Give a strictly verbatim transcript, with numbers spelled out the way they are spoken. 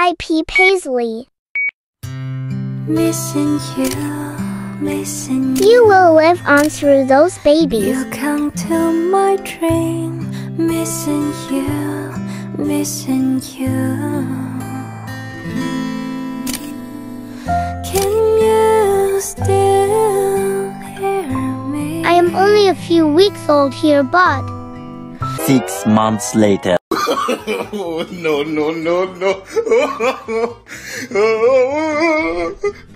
I P Paisley. Missing you, missing you. You will live on through those babies. You come to my dream. Missing you, missing you. Can you still hear me? I am only a few weeks old here, but Six months later. No, no, no, no.